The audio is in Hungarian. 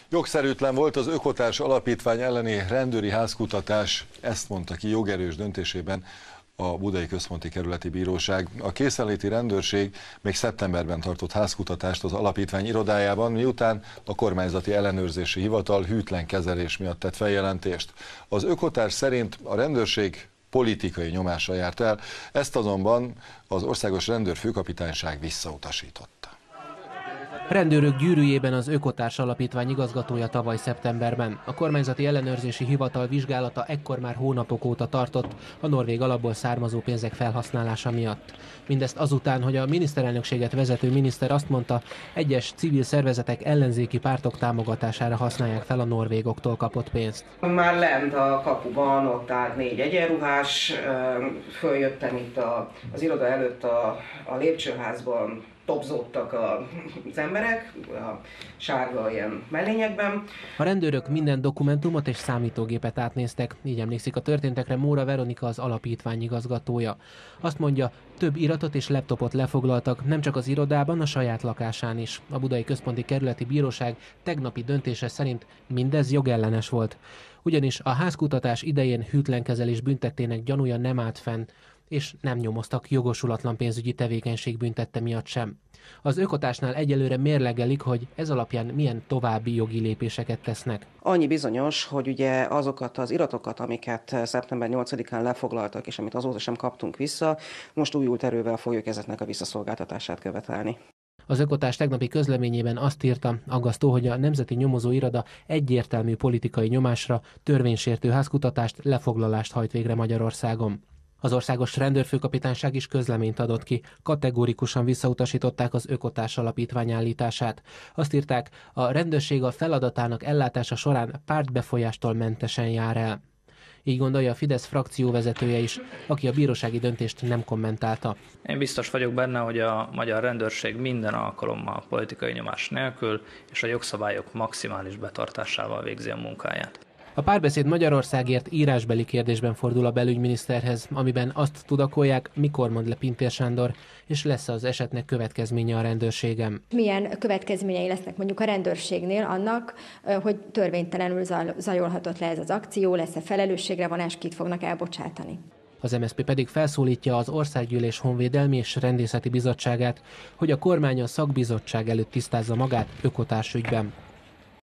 Jogszerűtlen volt az Ökotárs Alapítvány elleni rendőri házkutatás, ezt mondta ki jogerős döntésében a Budai Központi Kerületi Bíróság. A készenléti rendőrség még szeptemberben tartott házkutatást az alapítvány irodájában, miután a Kormányzati Ellenőrzési Hivatal hűtlen kezelés miatt tett feljelentést. Az Ökotárs szerint a rendőrség politikai nyomása járt el, ezt azonban az Országos Rendőrfőkapitányság visszautasította. A rendőrök gyűrűjében az Ökotárs Alapítvány igazgatója tavaly szeptemberben. A Kormányzati Ellenőrzési Hivatal vizsgálata ekkor már hónapok óta tartott a norvég alapból származó pénzek felhasználása miatt. Mindezt azután, hogy a miniszterelnökséget vezető miniszter azt mondta, egyes civil szervezetek ellenzéki pártok támogatására használják fel a norvégoktól kapott pénzt. Már lent a kapuban ott állt 4 egyenruhás, följöttem itt az iroda előtt a lépcsőházban, topzódtak az emberek, a sárga ilyen mellényekben. A rendőrök minden dokumentumot és számítógépet átnéztek, így emlékszik a történtekre Móra Veronika, az alapítvány igazgatója. Azt mondja, több iratot és laptopot lefoglaltak, nem csak az irodában, a saját lakásán is. A Budai Központi Kerületi Bíróság tegnapi döntése szerint mindez jogellenes volt. Ugyanis a házkutatás idején hűtlenkezelés büntettének gyanúja nem állt fenn, és nem nyomoztak jogosulatlan pénzügyi tevékenység büntette miatt sem. Az Ökotársnál egyelőre mérlegelik, hogy ez alapján milyen további jogi lépéseket tesznek. Annyi bizonyos, hogy ugye azokat az iratokat, amiket szeptember 8-án lefoglaltak, és amit azóta sem kaptunk vissza, most újult erővel fogjuk ezeknek a visszaszolgáltatását követelni. Az Ökotárs tegnapi közleményében azt írta, aggasztó, hogy a Nemzeti Nyomozó Iroda egyértelmű politikai nyomásra, törvénysértő házkutatást, lefoglalást hajt végre Magyarországon. Az Országos Rendőrfőkapitányság is közleményt adott ki, kategórikusan visszautasították az Ökotárs Alapítvány állítását. Azt írták, a rendőrség a feladatának ellátása során pártbefolyástól mentesen jár el. Így gondolja a Fidesz frakcióvezetője is, aki a bírósági döntést nem kommentálta. Én biztos vagyok benne, hogy a magyar rendőrség minden alkalommal politikai nyomás nélkül és a jogszabályok maximális betartásával végzi a munkáját. A Párbeszéd Magyarországért írásbeli kérdésben fordul a belügyminiszterhez, amiben azt tudakolják, mikor mond le Pintér Sándor, és lesz az esetnek következménye a rendőrségem. Milyen következményei lesznek mondjuk a rendőrségnél annak, hogy törvénytelenül zajolhatott le ez az akció, lesz-e felelősségre vonás, kit fognak elbocsátani. Az MSZP pedig felszólítja az Országgyűlés Honvédelmi és Rendészeti Bizottságát, hogy a kormány a szakbizottság előtt tisztázza magát Ökotárs ügyben.